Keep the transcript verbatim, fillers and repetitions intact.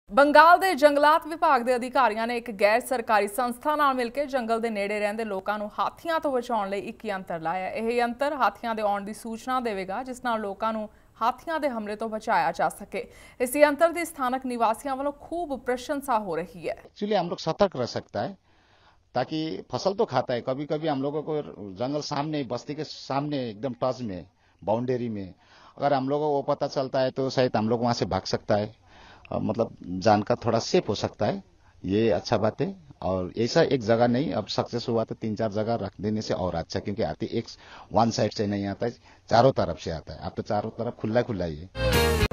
ਬੰਗਾਲ ਦੇ ਜੰਗਲਾਤ ਵਿਭਾਗ ਦੇ ਅਧਿਕਾਰੀਆਂ ਨੇ ਇੱਕ ਗੈਰ ਸਰਕਾਰੀ ਸੰਸਥਾ ਨਾਲ ਮਿਲ ਕੇ ਜੰਗਲ ਦੇ ਨੇੜੇ ਰਹਿੰਦੇ ਲੋਕਾਂ ਨੂੰ ਹਾਥੀਆਂ ਤੋਂ ਬਚਾਉਣ ਲਈ ਇੱਕ ਯੰਤਰ ਲਾਇਆ। ਇਹ ਯੰਤਰ ਹਾਥੀਆਂ ਦੇ ਆਉਣ ਦੀ ਸੂਚਨਾ ਦੇਵੇਗਾ, ਜਿਸ ਨਾਲ ਲੋਕਾਂ ਨੂੰ हाथियों के हमले तो बचाया जा सके। इस यंत्र की स्थानक निवासियों वालों खूब प्रशंसा हो रही है। एक्चुअली हम लोग सतर्क रह सकता है, ताकि फसल तो खाता है, कभी कभी हम लोगों को जंगल सामने, बस्ती के सामने एकदम टच में, बाउंड्री में अगर हम लोगों को वो पता चलता है तो शायद हम लोग वहां से भाग सकता है, मतलब जान का थोड़ा सेफ हो सकता है। ये अच्छा बात है। और ऐसा एक जगह नहीं, अब सक्सेस हुआ तो तीन चार जगह रख देने से और अच्छा, क्योंकि हाथी एक वन साइड से नहीं आता है, चारों तरफ से आता है। अब तो चारों तरफ खुला खुला ही है।